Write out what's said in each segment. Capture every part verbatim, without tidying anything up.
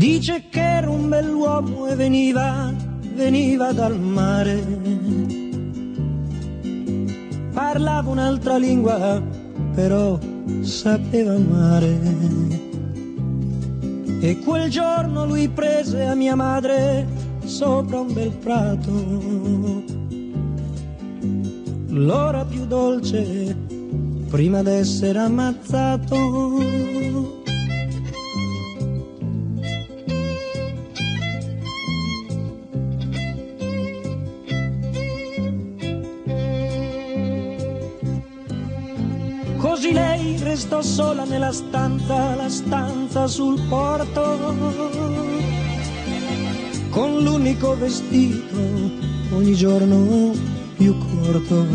Dice che era un bell'uomo e veniva, veniva dal mare. Parlava un'altra lingua, però sapeva amare. E quel giorno lui prese a mia madre sopra un bel prato l'ora più dolce prima d'essere ammazzato. Così lei restò sola nella stanza, la stanza sul porto, con l'unico vestito ogni giorno più corto.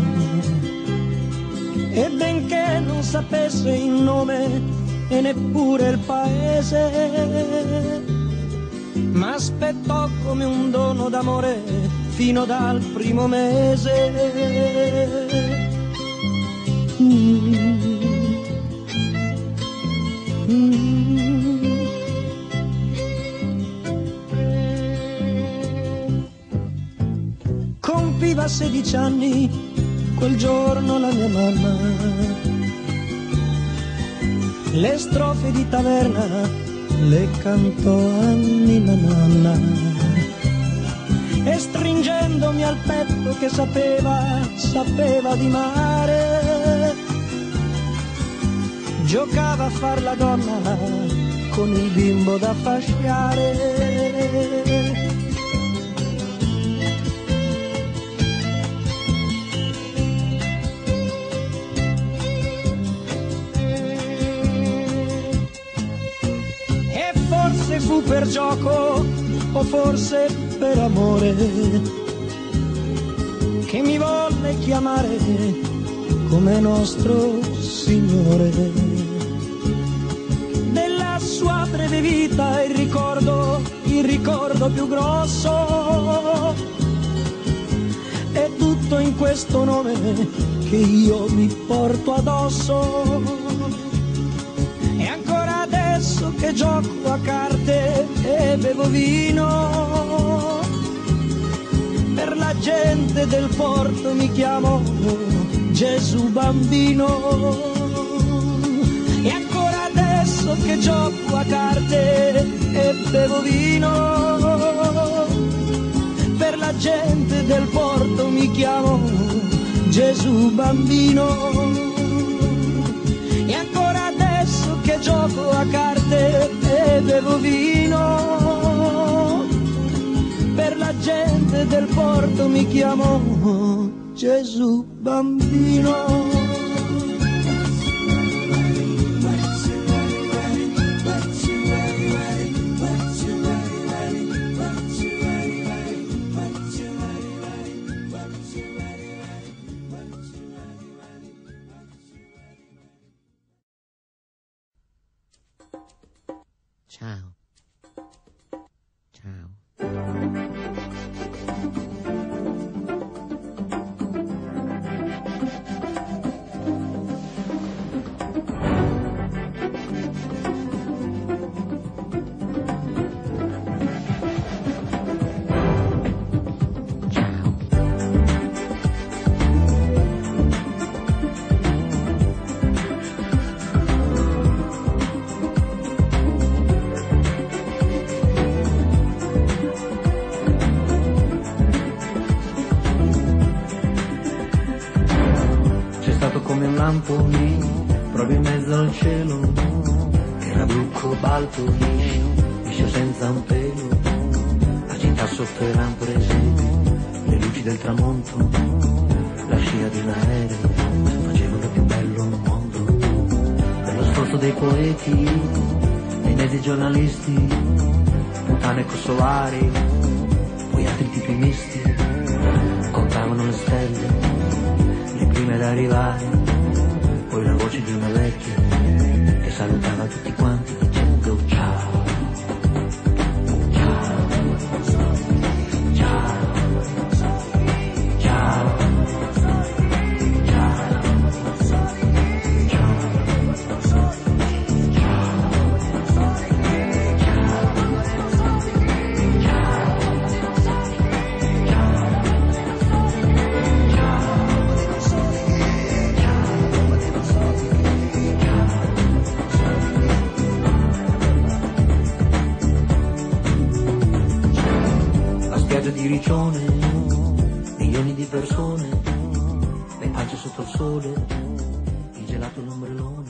E benché non sapesse il nome e neppure il paese, ma aspettò come un dono d'amore fino dal primo mese. Mm. Mm. Compiva sedici anni quel giorno la mia mamma. Le strofe di taverna le cantò a mia nonna, e stringendomi al petto che sapeva, sapeva di mare, giocava a far la donna con il bimbo da fasciare. E forse fu per gioco o forse per amore che mi volle chiamare come nostro Signore. Della sua breve vita il ricordo, il ricordo più grosso è tutto in questo nome che io mi porto addosso. E ancora adesso che gioco a carte e bevo vino, per la gente del porto mi chiamo Gesù bambino. E ancora adesso che gioco a carte e bevo vino, per la gente del porto mi chiamo Gesù bambino. E ancora adesso che gioco a carte e bevo vino, per la gente del porto mi chiamo Gesù bambino. Ciao. Ciao. Lamponino proprio in mezzo al cielo, era blu cobalto liscio, liscio senza un pelo. La città sotto erano prese le luci del tramonto, la scia di un aereo facevano più bello un mondo. Per lo sforzo dei poeti, dei mezzi giornalisti, puttane consolari, poi altri tipi misti, contavano le stelle, le prime ad arrivare. Poi la voce di una vecchia che salutava tutti quanti dicendo ciao, ciao, ciao, ciao, ciao, ciao, chiuse di Riccione, milioni di persone, le pance sotto il sole, il gelato e l'ombrellone.